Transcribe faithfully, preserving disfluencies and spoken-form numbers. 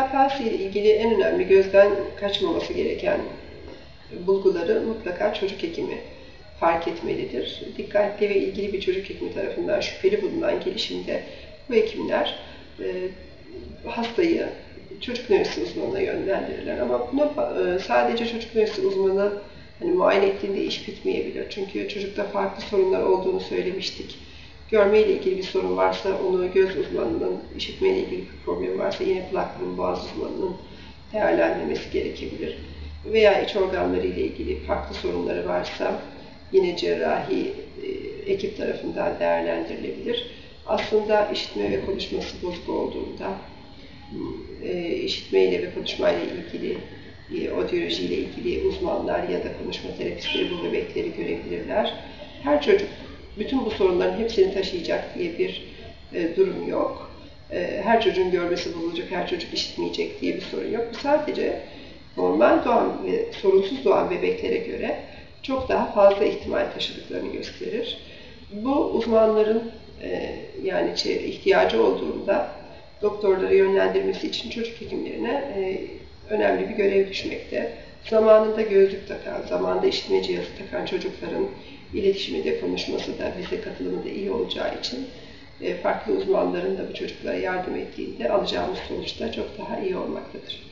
vakası ile ilgili en önemli gözden kaçmaması gereken bulguları mutlaka çocuk hekimi fark etmelidir. Dikkatli ve ilgili bir çocuk hekimi tarafından şüpheli bulunan gelişimde bu hekimler e, hastayı çocuk nöroloji uzmanına yönlendirirler. Ama bunu e, sadece çocuk nöroloji uzmanı hani, muayene ettiğinde iş bitmeyebilir. Çünkü çocukta farklı sorunlar olduğunu söylemiştik. Görme ile ilgili bir sorun varsa onu göz uzmanının, işitme ile ilgili bir problem varsa yine kulak burun boğaz uzmanının değerlendirmesi gerekebilir. Veya iç organları ile ilgili farklı sorunları varsa yine cerrahi e, ekip tarafından değerlendirilebilir. Aslında işitme ve konuşması bozuk olduğunda, e, işitme ile ve konuşma ile ilgili, e, odyoloji ile ilgili uzmanlar ya da konuşma terapistleri bu bebekleri görebilirler. Her çocuk bütün bu sorunların hepsini taşıyacak diye bir e, durum yok. E, her çocuğun görmesi bozulacak, her çocuk işitmeyecek diye bir sorun yok. Bu sadece normal doğan ve sorunsuz doğan bebeklere göre çok daha fazla ihtimal taşıdıklarını gösterir. Bu uzmanların e, yani ihtiyacı olduğunda doktorları yönlendirmesi için çocuk hekimlerine e, önemli bir görev düşmekte. Zamanında gözlük takan, zamanında işitme cihazı takan çocukların iletişimi de konuşması da bize katılımı da iyi olacağı için e, farklı uzmanların da bu çocuklara yardım ettiğinde alacağımız sonuç da çok daha iyi olmaktadır.